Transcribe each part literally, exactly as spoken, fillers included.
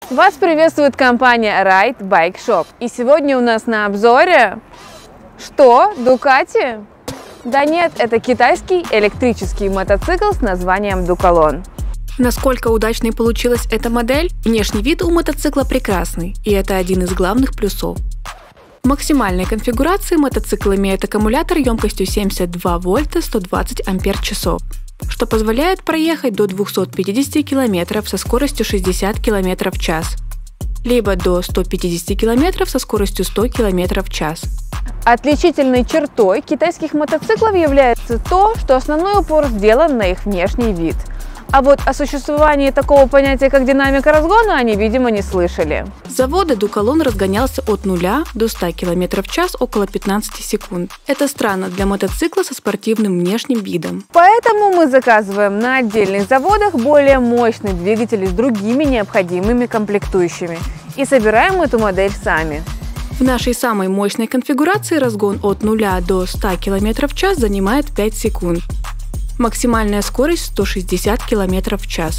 Вас приветствует компания Ride Bike Shop. И сегодня у нас на обзоре... Что? Ducati? Да нет, это китайский электрический мотоцикл с названием Ducalon. Насколько удачной получилась эта модель? Внешний вид у мотоцикла прекрасный, и это один из главных плюсов. В максимальной конфигурации мотоцикл имеет аккумулятор емкостью семьдесят два вольта сто двадцать ампер-часов, что позволяет проехать до двухсот пятидесяти километров со скоростью шестьдесят километров в час, либо до ста пятидесяти километров со скоростью ста километров в час. Отличительной чертой китайских мотоциклов является то, что основной упор сделан на их внешний вид. А вот о существовании такого понятия, как динамика разгона, они, видимо, не слышали. С завода Ducalon разгонялся от нуля до ста километров в час около пятнадцати секунд. Это странно для мотоцикла со спортивным внешним видом. Поэтому мы заказываем на отдельных заводах более мощный двигатель с другими необходимыми комплектующими и собираем эту модель сами. В нашей самой мощной конфигурации разгон от нуля до ста километров в час занимает пять секунд. Максимальная скорость сто шестьдесят километров в час.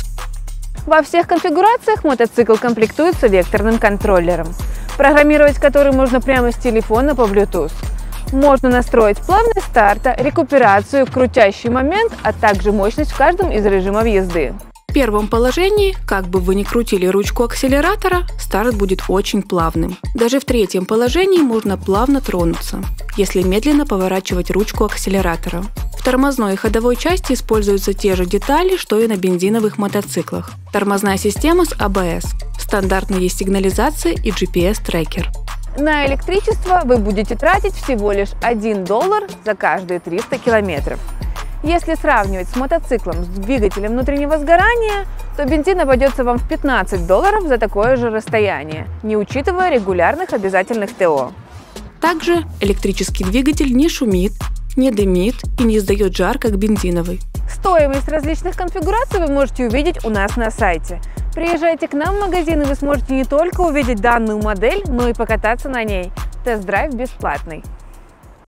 Во всех конфигурациях мотоцикл комплектуется векторным контроллером, программировать который можно прямо с телефона по Bluetooth. Можно настроить плавность старта, рекуперацию, крутящий момент, а также мощность в каждом из режимов езды. В первом положении, как бы вы ни крутили ручку акселератора, старт будет очень плавным. Даже в третьем положении можно плавно тронуться, если медленно поворачивать ручку акселератора. В тормозной и ходовой части используются те же детали, что и на бензиновых мотоциклах. Тормозная система с а бэ эс, стандартно есть сигнализация и джи пи эс-трекер. На электричество вы будете тратить всего лишь один доллар за каждые триста километров. Если сравнивать с мотоциклом с двигателем внутреннего сгорания, то бензин обойдется вам в пятнадцать долларов за такое же расстояние, не учитывая регулярных обязательных тэ о. Также электрический двигатель не шумит, не дымит и не издает жар, как бензиновый. Стоимость различных конфигураций вы можете увидеть у нас на сайте. Приезжайте к нам в магазин, и вы сможете не только увидеть данную модель, но и покататься на ней. Тест-драйв бесплатный.